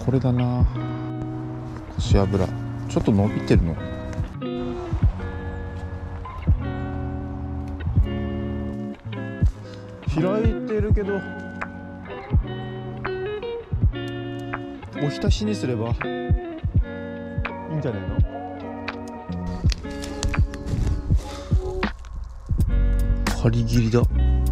これだな。腰油ちょっと伸びてるの。開いてるけどおひたしにすればいいんじゃないの。張り切りだ。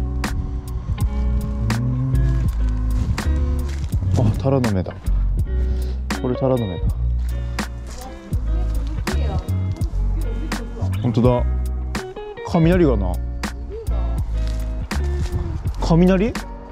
あ、タラの芽だ。これタラの芽だ。本当だ。雷がな。雷？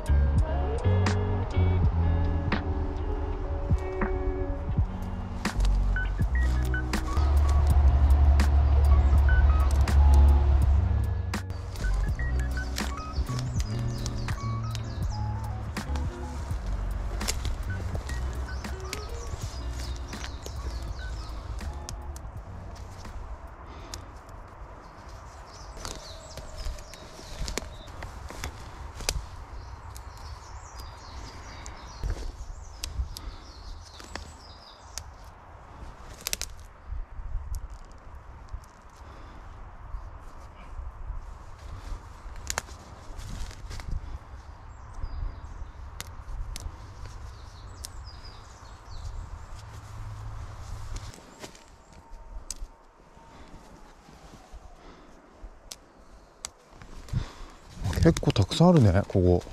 結構たくさんあるね、ここ。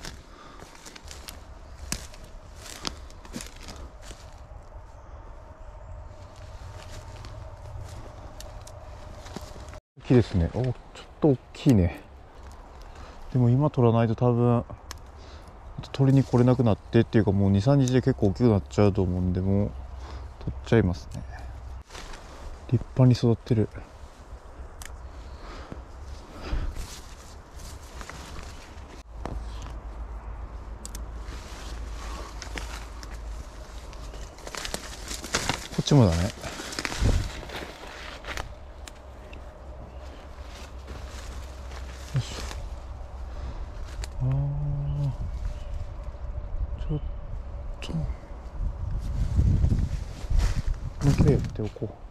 大きいですね。お、ちょっと大きいね。でも今取らないと多分取りに来れなくなってっていうか、もう 2,3 日で結構大きくなっちゃうと思うんで、もう取っちゃいますね。立派に育ってる。こっちもだね。よいしょ。あー、ちょっともう一回やっておこう。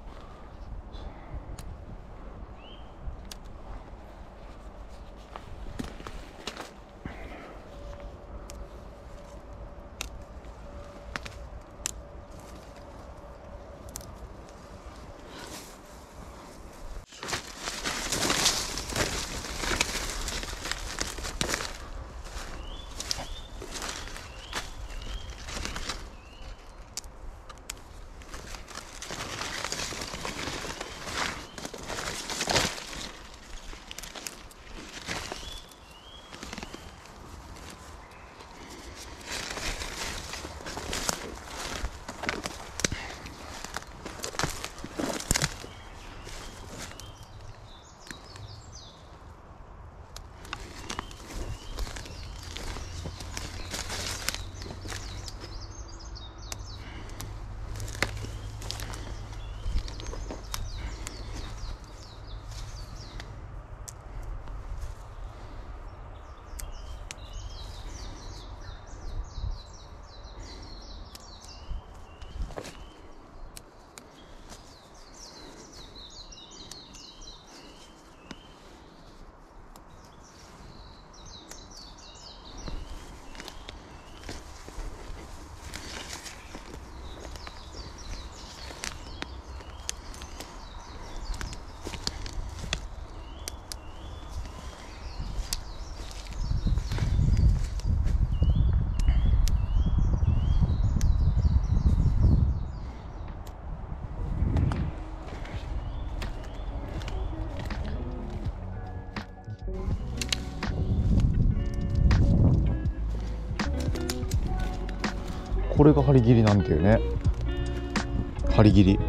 これが張り切りなんていうね。張り切り。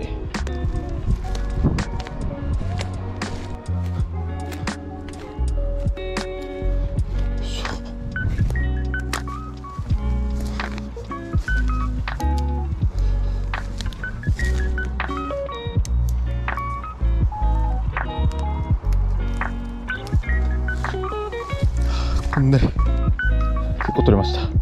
こんなに結構取れました。